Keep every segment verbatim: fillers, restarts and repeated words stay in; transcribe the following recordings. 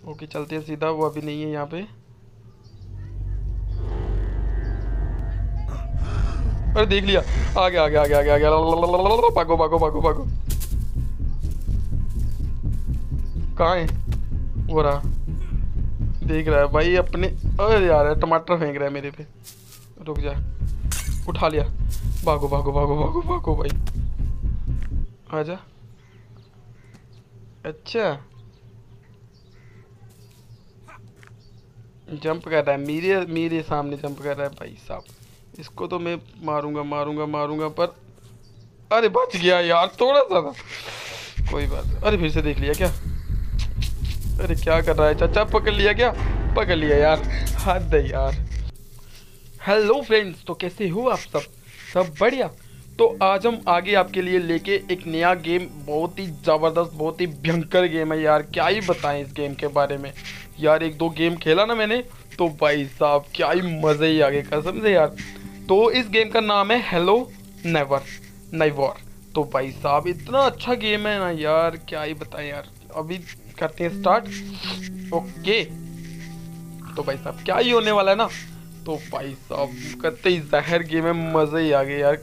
Okay चलते हैं सीधा, वो अभी नहीं है यहाँ पे। अरे देख लिया, आ गया आ गया आ गया आ गया आ गया। भागो भागो भागो भागो। कहाँ है? वो रहा, देख रहा है भाई अपने। अरे यार टमाटर फेंक रहा है मेरे पे। रुक जा, उठा लिया। भागो भागो भागो भागो भागो भाई, आजा। अच्छा जंप कर रहा है मेरे मेरे सामने, जंप कर रहा है भाई साहब। इसको तो मैं मारूंगा मारूंगा मारूंगा पर। अरे बच गया यार, थोड़ा सा था। कोई बात नहीं। अरे फिर से देख लिया क्या? अरे क्या कर रहा है चाचा? पकड़ लिया क्या? पकड़ लिया यार, हद है यार। हेलो फ्रेंड्स, तो कैसे हो आप सब? सब बढ़िया। तो आज हम आगे आपके लिए लेके एक नया गेम, बहुत ही ज़बरदस्त, बहुत ही भयंकर गेम है यार। क्या ही बताएं इस गेम के बारे में यार। एक दो गेम खेला ना मैंने, तो भाई साहब क्या ही मज़े ही आ गए कसम से यार। तो इस गेम का नाम है हेलो नेवर नेवर। तो भाई साहब इतना अच्छा गेम है ना यार, क्या ही बताएं यार। अभी करते हैं स्टार्ट। ओके तो भाई साहब क्या ही होने वाला है ना। तो भाई साहब करते ही जहर गेम है, मज़े ही आ गए यार।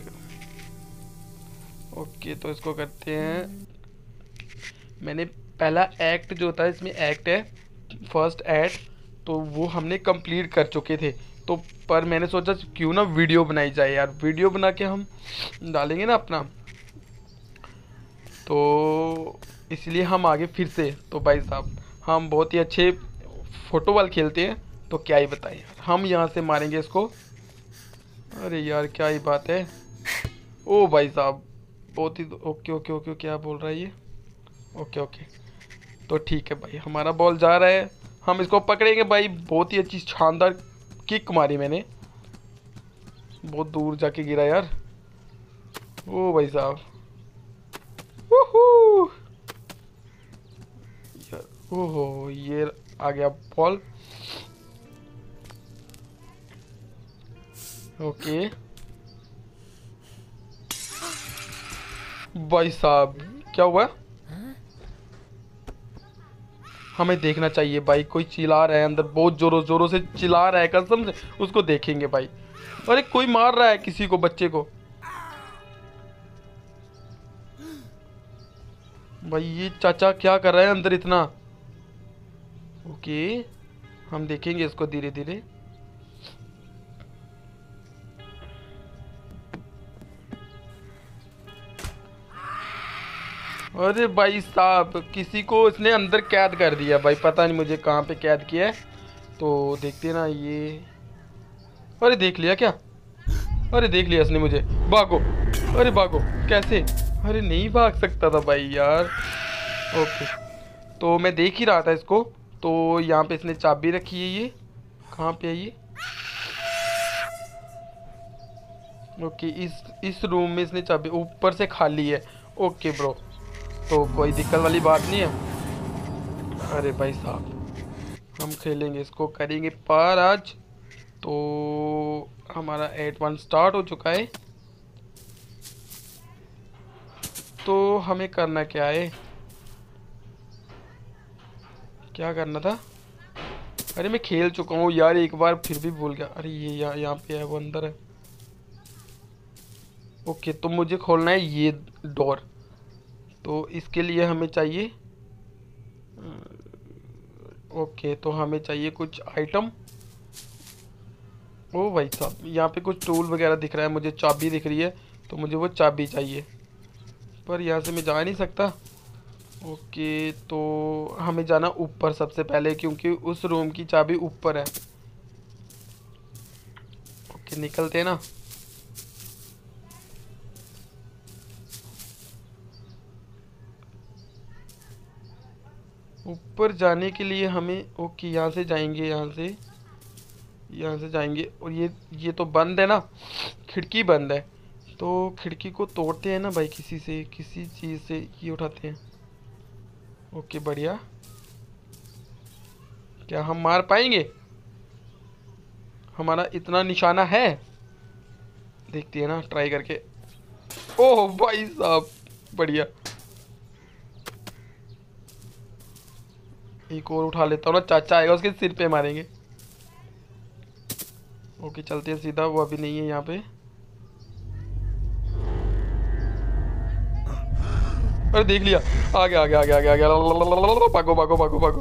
ओके तो इसको करते हैं। मैंने पहला एक्ट जो होता है, इसमें एक्ट है फर्स्ट एक्ट, तो वो हमने कंप्लीट कर चुके थे। तो पर मैंने सोचा क्यों ना वीडियो बनाई जाए यार, वीडियो बना के हम डालेंगे ना अपना, तो इसलिए हम आगे फिर से। तो भाई साहब हम बहुत ही अच्छे फुटबॉल खेलते हैं, तो क्या ही बताएं यार। हम यहाँ से मारेंगे इसको। अरे यार क्या ही बात है। ओ भाई साहब बहुत ही। ओके ओके ओके क्या बोल रहा है ये? ओके ओके तो ठीक है भाई, हमारा बॉल जा रहा है, हम इसको पकड़ेंगे भाई। बहुत ही अच्छी शानदार किक मारी मैंने, बहुत दूर जाके गिरा यार। ओ भाई साहब, वूहू यार। ओहो ये आ गया बॉल। ओके भाई साहब क्या हुआ? हमें देखना चाहिए भाई, कोई चिल्ला रहा है अंदर, बहुत जोरों जोरों से चिल्ला रहा है कसम से। उसको देखेंगे भाई। अरे कोई मार रहा है किसी को, बच्चे को। भाई ये चाचा क्या कर रहा है अंदर इतना? ओके हम देखेंगे इसको धीरे धीरे। अरे भाई साहब किसी को इसने अंदर कैद कर दिया भाई, पता नहीं मुझे कहाँ पे कैद किया है। तो देखते ना ये। अरे देख लिया क्या? अरे देख लिया इसने मुझे। भागो, अरे भागो। कैसे? अरे नहीं भाग सकता था भाई यार। ओके तो मैं देख ही रहा था इसको। तो यहाँ पे इसने चाबी रखी है, ये कहाँ पे है ये? ओके इस इस रूम में इसने चाबी, ऊपर से खाली है। ओके ब्रो, तो कोई दिक्कत वाली बात नहीं है। अरे भाई साहब हम खेलेंगे इसको, करेंगे पार आज। तो हमारा एट वन स्टार्ट हो चुका है। तो हमें करना क्या है, क्या करना था? अरे मैं खेल चुका हूँ यार एक बार, फिर भी भूल गया। अरे ये यहाँ यहाँ पे है, वो अंदर है। ओके तो मुझे खोलना है ये डोर। तो इसके लिए हमें चाहिए, ओके तो हमें चाहिए कुछ आइटम। ओ भाई साहब यहाँ पे कुछ टूल वगैरह दिख रहा है, मुझे चाबी दिख रही है, तो मुझे वो चाबी चाहिए। पर यहाँ से मैं जा नहीं सकता। ओके तो हमें जाना ऊपर सबसे पहले, क्योंकि उस रूम की चाबी ऊपर है। ओके निकलते हैं ना। ऊपर जाने के लिए हमें, ओके यहाँ से जाएंगे, यहाँ से यहाँ से जाएंगे। और ये ये तो बंद है ना, खिड़की बंद है। तो खिड़की को तोड़ते हैं ना भाई, किसी से, किसी चीज़ से ये उठाते हैं। ओके बढ़िया। क्या हम मार पाएंगे? हमारा इतना निशाना है, देखते हैं ना ट्राई करके। ओह भाई साहब बढ़िया। एक और उठा लेता हूँ ना, चाचा आएगा उसके सिर पे मारेंगे। ओके चलते हैं सीधा, वो अभी नहीं है यहाँ पे। अरे देख लिया, आ गया आ गया आ गया आ गया आ गया। भागो भागो भागो भागो।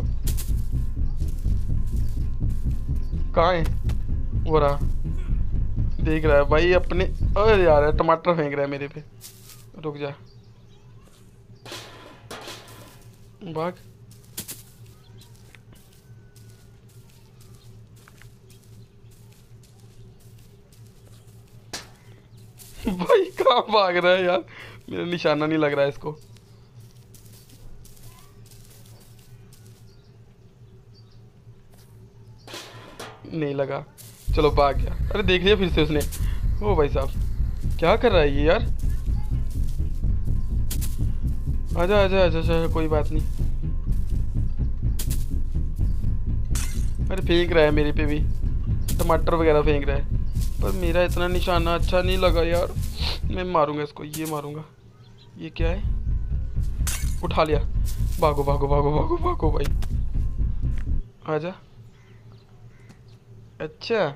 कहाँ है? वो रहा, देख रहा है भाई अपने। अरे यार टमाटर फेंक रहा है मेरे पे। रुक जा, भाग। भाई कहाँ भाग रहा है यार, मेरा निशाना नहीं लग रहा है इसको। नहीं लगा, चलो भाग गया। अरे देख लिया फिर से उसने। ओ भाई साहब क्या कर रहा है ये यार। आजा आजा आजा आजा, कोई बात नहीं। अरे फेंक रहा है मेरे पे भी, टमाटर वगैरह फेंक रहा है, पर मेरा इतना निशाना अच्छा नहीं लगा यार। मैं मारूंगा इसको, ये मारूंगा। ये क्या है? उठा लिया। भागो भागो भागो भागो भागो भाई, आजा। अच्छा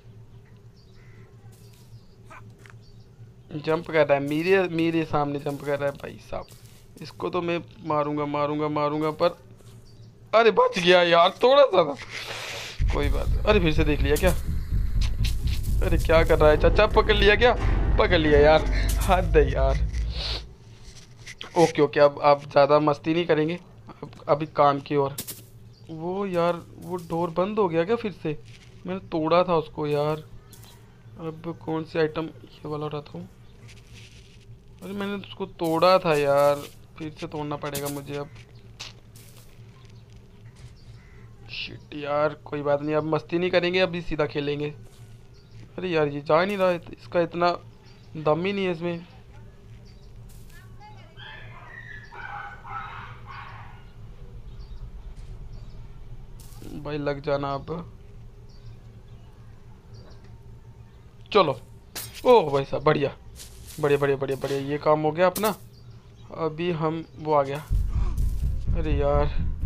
जंप कर रहा है मेरे मेरे सामने, जंप कर रहा है भाई साहब। इसको तो मैं मारूंगा मारूंगा मारूंगा, पर अरे बच गया यार, थोड़ा सा था। कोई बात। अरे फिर से देख लिया क्या? अरे क्या कर रहा है चाचा, पकड़ लिया क्या? पकड़ लिया यार, हद है यार। ओके ओके, अब अब ज़्यादा मस्ती नहीं करेंगे, अब अभी काम की ओर। वो यार वो डोर बंद हो गया क्या फिर से? मैंने तोड़ा था उसको यार। अब कौन सी आइटम, ये वाला रखता हूँ। अरे मैंने उसको तोड़ा था यार, फिर से तोड़ना पड़ेगा मुझे अब। शिट यार, कोई बात नहीं, अब मस्ती नहीं करेंगे, अभी सीधा खेलेंगे। अरे यार ये जा नहीं रहा है, इसका इतना दम ही नहीं है इसमें। भाई लग जाना अब। चलो, ओह भाई साहब बढ़िया बढ़िया बढ़िया बढ़िया बढ़िया, ये काम हो गया अपना। अभी हम, वो आ गया। अरे यार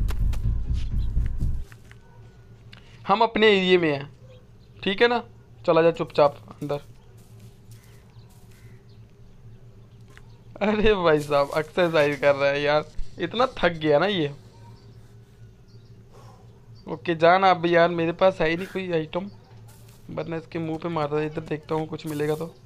हम अपने एरिया में हैं, ठीक है ना? चला जा चुपचाप अंदर। अरे भाई साहब एक्सरसाइज कर रहा है यार, इतना थक गया ना ये। ओके जाना अब यार, मेरे पास है ही नहीं कोई आइटम, वरना इसके मुंह पे मारता है। इधर देखता हूँ कुछ मिलेगा तो।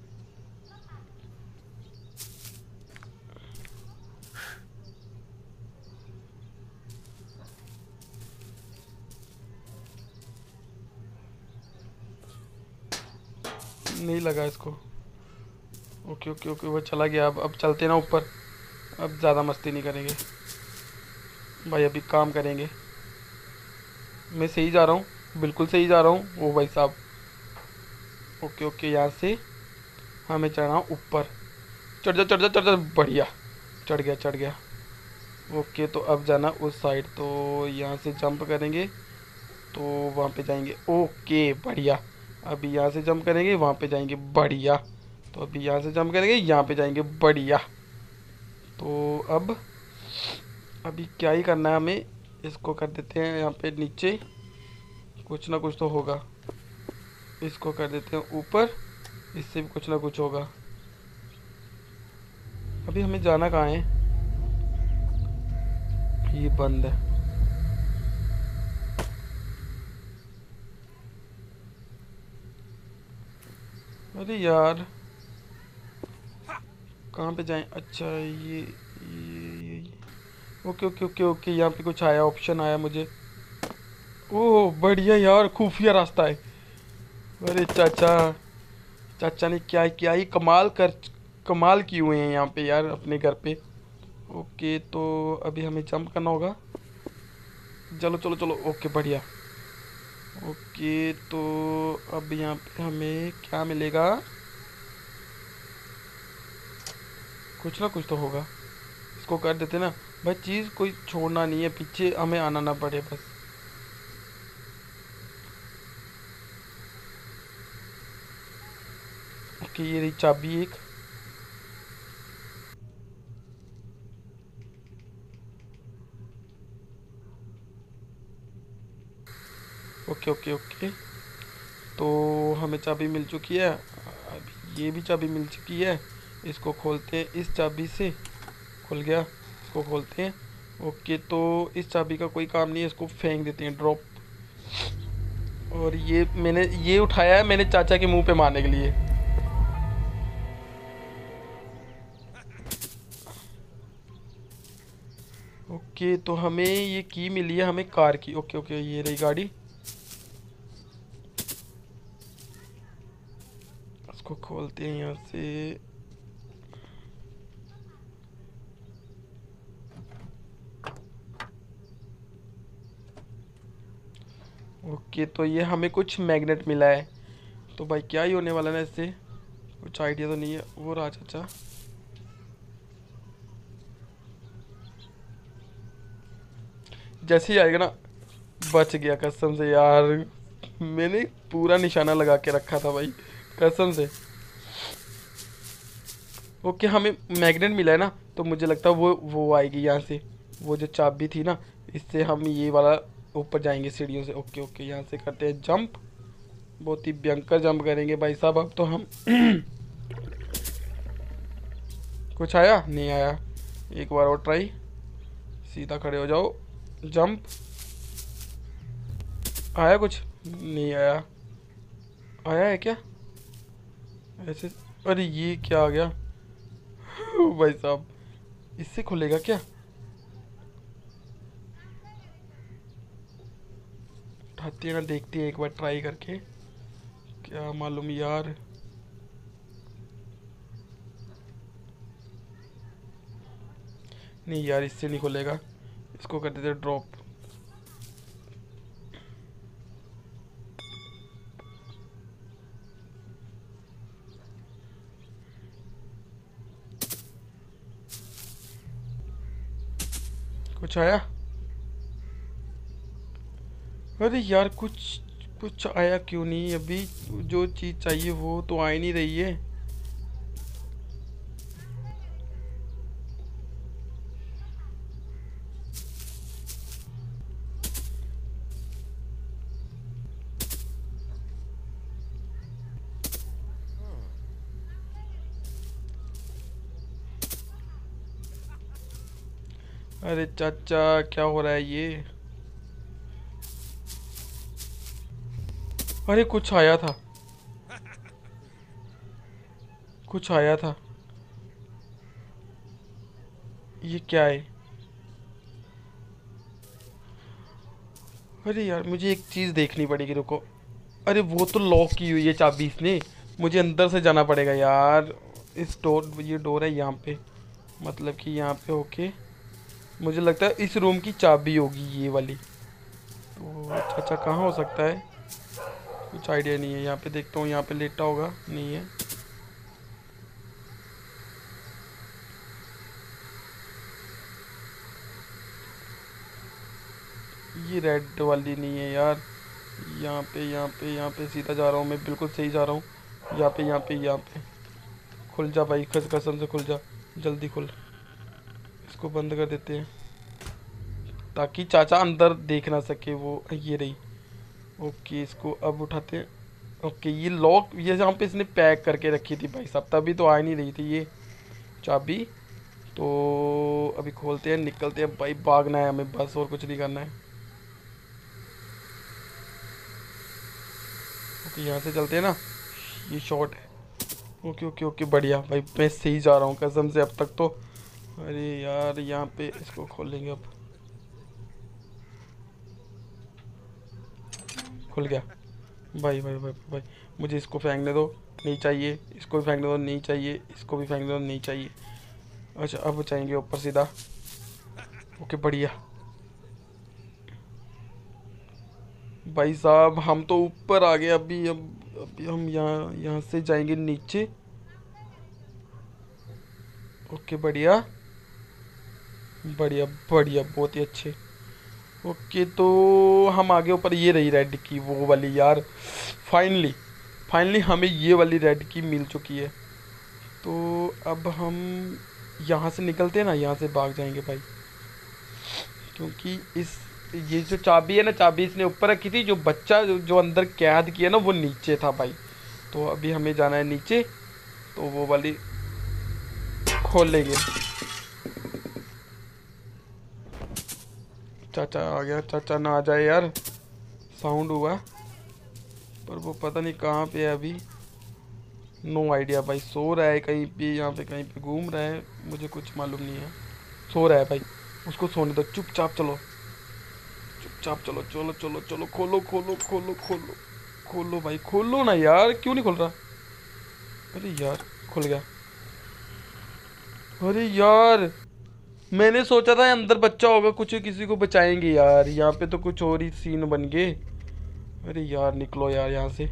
नहीं लगा इसको। ओके ओके ओके, वो चला गया। अब अब चलते ना ऊपर, अब ज़्यादा मस्ती नहीं करेंगे भाई, अभी काम करेंगे। मैं सही जा रहा हूँ, बिल्कुल सही जा रहा हूँ। ओ भाई साहब, ओके ओके, यहाँ से हमें चढ़ना ऊपर। चढ़ जा चढ़ जा चढ़ जा, बढ़िया, चढ़ गया चढ़ गया। ओके तो अब जाना उस साइड, तो यहाँ से जंप करेंगे तो वहाँ पे जाएंगे। ओके बढ़िया, अभी यहाँ से जंप करेंगे, वहाँ पे जाएंगे। बढ़िया, तो अभी यहाँ से जंप करेंगे, यहाँ पे जाएंगे। बढ़िया, तो अब अभी क्या ही करना है हमें, इसको कर देते हैं यहाँ पे नीचे, कुछ ना कुछ तो होगा। इसको कर देते हैं ऊपर, इससे भी कुछ ना कुछ होगा। अभी हमें जाना कहाँ है? ये बंद है। अरे यार कहाँ पे जाएं? अच्छा ये ये, ये। ओके ओके ओके ओके, यहाँ पे कुछ आया, ऑप्शन आया मुझे। ओह बढ़िया यार, खुफिया रास्ता है। अरे चाचा, चाचा ने क्या क्या ही कमाल कर कमाल किए हुए हैं यहाँ पे यार, अपने घर पे। ओके तो अभी हमें जंप करना होगा। चलो चलो चलो, ओके बढ़िया। ओके तो अब यहाँ पे हमें क्या मिलेगा? कुछ ना कुछ तो होगा, इसको कर देते ना भाई। चीज़ कोई छोड़ना नहीं है, पीछे हमें आना ना पड़े बस। ओके ये रही चाबी एक। Okay okay okay. तो हमें चाबी मिल चुकी है, अब ये भी चाबी मिल चुकी है। इसको खोलते हैं इस चाबी से, खुल गया। इसको खोलते हैं। ओके, तो इस चाबी का कोई काम नहीं है, इसको फेंक देते हैं, ड्रॉप। और ये मैंने ये उठाया है मैंने चाचा के मुंह पे मारने के लिए। ओके, तो हमें ये की मिली है, हमें कार की। ओके ओके, ये रही गाड़ी। इसको खोलते हैं यहाँ से। ओके, तो ये हमें कुछ मैग्नेट मिला है। तो भाई क्या ही होने वाला है इससे, कुछ आइडिया तो नहीं है। वो रहा चाचा। जैसे ही आएगा ना, बच गया कसम से यार। मैंने पूरा निशाना लगा के रखा था भाई, कसम से। ओके, हमें मैग्नेट मिला है ना, तो मुझे लगता है वो वो आएगी यहाँ से। वो जो चाबी थी ना, इससे हम ये वाला ऊपर जाएंगे सीढ़ियों से। ओके ओके, यहाँ से करते हैं जंप। बहुत ही भयंकर जंप करेंगे भाई साहब अब तो हम। कुछ आया नहीं आया, एक बार और ट्राई। सीधा खड़े हो जाओ, जंप। आया कुछ नहीं आया। आया है क्या ऐसे? अरे ये क्या आ गया? भाई साहब, इससे खुलेगा क्या? उठाती है ना, देखती है एक बार ट्राई करके, क्या मालूम यार। नहीं यार, इससे नहीं खुलेगा। इसको कर देते ड्रॉप। कुछ आया? अरे यार, कुछ कुछ आया क्यों नहीं अभी? जो चीज़ चाहिए वो तो आ ही नहीं रही है। अरे चाचा, क्या हो रहा है ये? अरे कुछ आया था, कुछ आया था। ये क्या है? अरे यार, मुझे एक चीज़ देखनी पड़ेगी, रुको। अरे वो तो लॉक की हुई है चाबी इसने, मुझे अंदर से जाना पड़ेगा यार। इस डोर, ये डोर है यहाँ पे, मतलब कि यहाँ पे। ओके, मुझे लगता है इस रूम की चाबी होगी ये वाली। तो चाचा कहाँ हो सकता है? कुछ आइडिया नहीं है। यहाँ पे देखता हूँ, यहाँ पे लेटा होगा, नहीं है। ये रेड वाली नहीं है यार। यहाँ पे यहाँ पे यहाँ पे सीधा जा रहा हूँ मैं, बिल्कुल सही जा रहा हूँ। यहाँ पे यहाँ पे यहाँ पे। खुल जा भाई, कस कसम से खुल जा, जल्दी खुल। इसको बंद कर देते हैं ताकि चाचा अंदर देख ना सके। वो ये रही। ओके, इसको अब उठाते हैं। ओके, ये लॉक, ये जहाँ पे इसने पैक करके रखी थी भाई साहब, तभी तो आ नहीं रही थी ये चाबी। तो अभी खोलते हैं, निकलते हैं भाई। भागना है हमें बस, और कुछ नहीं करना है। ओके, यहाँ से चलते हैं ना, ये शॉर्ट है। ओके ओके ओके, बढ़िया भाई, मैं सही जा रहा हूँ कसम से अब तक तो। अरे यार, यहाँ पे इसको खोलेंगे अब। खुल गया। भाई भाई भाई भाई, मुझे इसको फेंकने दो, नहीं चाहिए। इसको भी फेंकने दो, नहीं चाहिए। इसको भी फेंकने दो, नहीं चाहिए। अच्छा, अब चाहिए ऊपर सीधा। ओके, बढ़िया भाई साहब, हम तो ऊपर आ गए अभी। अब अभी हम यहाँ यहाँ से जाएंगे नीचे। ओके, बढ़िया बढ़िया बढ़िया, बहुत ही अच्छे। ओके, तो हम आगे ऊपर। ये रही रेड की, वो वाली यार। फाइनली फाइनली हमें ये वाली रेड की मिल चुकी है। तो अब हम यहाँ से निकलते हैं ना, यहाँ से भाग जाएंगे भाई, क्योंकि इस ये जो चाबी है ना, चाबी इसने ऊपर रखी थी, जो बच्चा जो, जो अंदर कैद किया ना वो नीचे था भाई। तो अभी हमें जाना है नीचे, तो वो वाली खोल लेंगे। चाचा आ गया, चाचा ना आ जाए यार, साउंड हुआ पर वो पता नहीं कहाँ पे है अभी। नो आइडिया भाई, सो रहा है कहीं पे, यहाँ पे कहीं पे घूम रहा है, मुझे कुछ मालूम नहीं है। सो रहा है भाई, उसको सोने दो, चुपचाप चलो, चुपचाप चलो, चलो चलो चलो, खोलो खोलो खोलो खोलो खोलो भाई, खोलो ना यार, क्यों नहीं खोल रहा? अरे यार खुल गया। अरे यार मैंने सोचा था अंदर बच्चा होगा, कुछ किसी को बचाएंगे यार, यहाँ पे तो कुछ और ही सीन बन गए। अरे यार निकलो यार यहाँ से।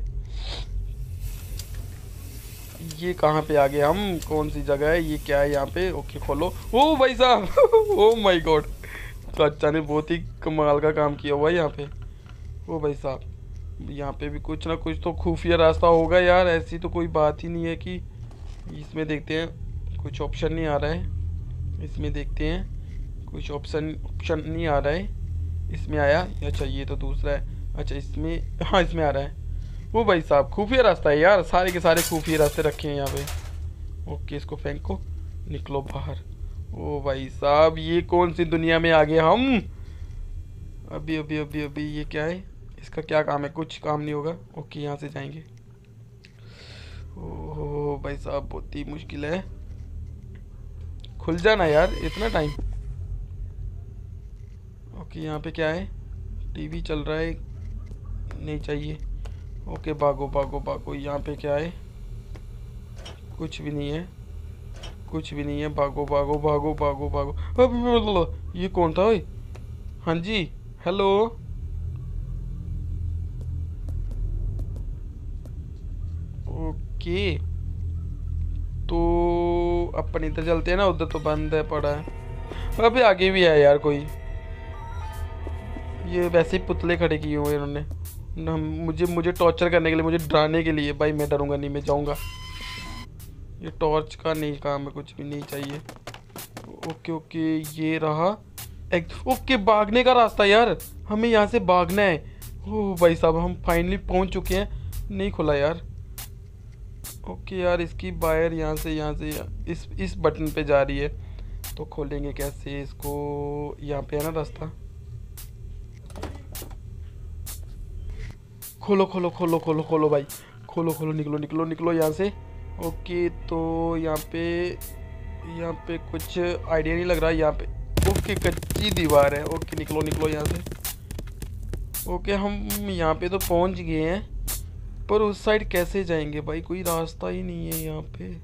ये कहाँ पे आ गए हम, कौन सी जगह है ये, क्या है यहाँ पे? ओके खोलो। ओ भाई साहब ओ माय गॉड, चाचा ने बहुत ही कमाल का काम किया हुआ है यहाँ पे। ओ भाई साहब, यहाँ पे भी कुछ ना कुछ तो खुफिया रास्ता होगा यार, ऐसी तो कोई बात ही नहीं है कि। इसमें देखते हैं, कुछ ऑप्शन नहीं आ रहा है, इसमें देखते हैं, कुछ ऑप्शन ऑप्शन नहीं आ रहा है। इसमें आया, अच्छा ये तो दूसरा है, अच्छा इसमें, हाँ इसमें आ रहा है। वो भाई साहब खुफिया रास्ता है यार, सारे के सारे खुफिया रास्ते रखे हैं यहाँ पे। ओके इसको फेंको, निकलो बाहर। ओ भाई साहब ये कौन सी दुनिया में आ गए हम। अभी अभी अभी अभी ये क्या है, इसका क्या काम है? कुछ काम नहीं होगा। ओके यहाँ से जाएंगे। ओह भाई साहब बहुत ही मुश्किल है, खुल जाना यार, इतना टाइम। ओके यहाँ पे क्या है, टीवी चल रहा है, नहीं चाहिए। ओके भागो भागो भागो, यहाँ पे क्या है? कुछ भी नहीं है, कुछ भी नहीं है, भागो भागो भागो भागो भागो। अब ये कौन था? ओए हाँ जी हेलो, ओके तो अपन इधर चलते हैं ना, उधर तो बंद है पड़ा है। अभी आगे भी है यार कोई, ये वैसे ही पुतले खड़े किए हुए इन्होंने ना, मुझे मुझे टॉर्चर करने के लिए, मुझे डराने के लिए। भाई मैं डरूंगा नहीं, मैं जाऊंगा। ये टॉर्च का नहीं काम है, कुछ भी नहीं चाहिए। ओके ओके ये रहा एक, ओके भागने का रास्ता यार, हमें यहाँ से भागना है। ओह भाई साहब हम फाइनली पहुँच चुके हैं। नहीं खुला यार। ओके यार इसकी वायर यहाँ से यहाँ से इस इस बटन पे जा रही है, तो खोलेंगे कैसे इसको? यहाँ पे है ना रास्ता, खोलो खोलो खोलो खोलो खोलो भाई, खोलो खोलो, निकलो निकलो निकलो यहाँ से। ओके तो यहाँ पे यहाँ पे कुछ आइडिया नहीं लग रहा यहाँ पे। ओके कच्ची दीवार है। ओके निकलो निकलो यहाँ से। ओके हम यहाँ पे तो पहुँच गए हैं, पर उस साइड कैसे जाएंगे भाई, कोई रास्ता ही नहीं है यहाँ पे।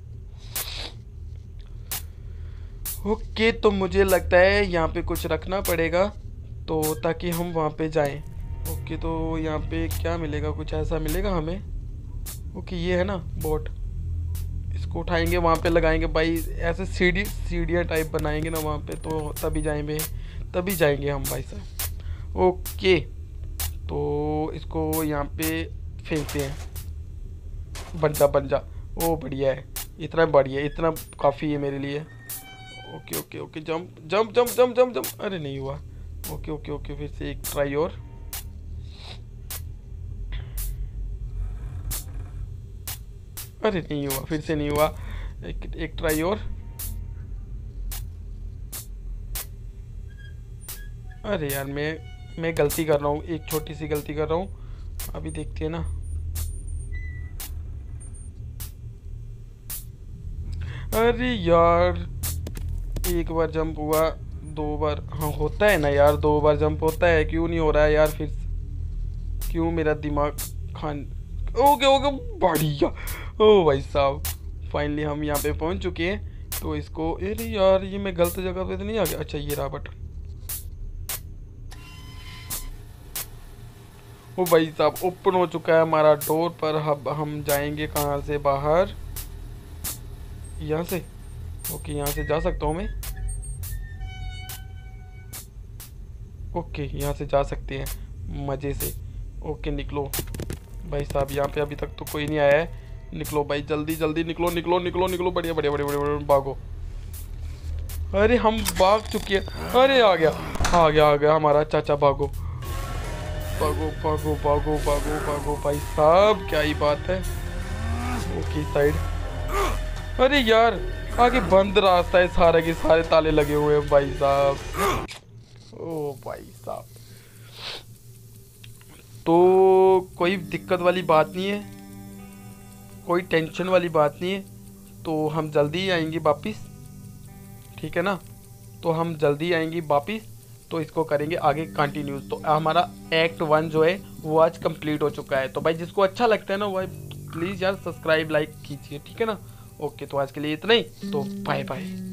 ओके तो मुझे लगता है यहाँ पे कुछ रखना पड़ेगा, तो ताकि हम वहाँ पे जाएं। ओके तो यहाँ पे क्या मिलेगा, कुछ ऐसा मिलेगा हमें। ओके ये है ना बोट, इसको उठाएंगे वहाँ पे लगाएंगे भाई, ऐसे सीढ़ी सीढ़ियाँ टाइप बनाएंगे ना वहाँ पे, तो तभी जाएंगे तभी जाएंगे हम भाई साहब। ओके तो इसको यहाँ पे फेंकते हैं, बन जा बन जा। ओ बढ़िया है, इतना बढ़िया, इतना काफ़ी है मेरे लिए। Okay okay okay jump jump jump jump jump jump, अरे नहीं हुआ। ओके ओके ओके फिर से एक ट्राई और। अरे नहीं हुआ, फिर से नहीं हुआ, एक एक ट्राई और। अरे यार मैं मैं गलती कर रहा हूँ, एक छोटी सी गलती कर रहा हूँ। अभी देखते हैं ना। अरे यार एक बार जंप हुआ, दो बार, हाँ होता है ना यार, दो बार जंप होता है, क्यों नहीं हो रहा है यार? फिर क्यों मेरा दिमाग खान। ओके ओके बढ़िया। ओ भाई साहब फाइनली हम यहाँ पे पहुँच चुके हैं, तो इसको, अरे यार ये मैं गलत जगह पे तो नहीं आ गया? अच्छा ये रहा बटन। ओ भाई साहब ओपन हो चुका है हमारा डोर, पर अब हम जाएंगे कहाँ से बाहर? यहाँ से। ओके यहाँ से जा सकता हूँ मैं। ओके यहाँ से जा सकते हैं मज़े से। ओके निकलो भाई साहब, यहाँ पे अभी तक तो कोई नहीं आया है। निकलो भाई जल्दी जल्दी निकलो निकलो निकलो निकलो, बढ़िया बढ़िया बढ़िया बढ़िया, भागो। अरे हम भाग चुके हैं, अरे आ गया। आ गया आ गया हमारा चाचा, भागो भागो भागो भागो भागो भागो भाई साहब, क्या ही बात है। ओके साइड, अरे यार आगे बंद रास्ता है, सारे के सारे ताले लगे हुए हैं भाई साहब। ओ भाई साहब, तो कोई दिक्कत वाली बात नहीं है, कोई टेंशन वाली बात नहीं है, तो हम जल्दी ही आएंगे वापिस, ठीक है ना। तो हम जल्दी आएंगे वापिस, तो इसको करेंगे आगे कंटिन्यू। तो हमारा एक्ट वन जो है वो आज कंप्लीट हो चुका है। तो भाई जिसको अच्छा लगता है ना भाई प्लीज़ यार सब्सक्राइब लाइक कीजिए, ठीक है ना। ओके, तो आज के लिए इतना ही, तो बाय बाय।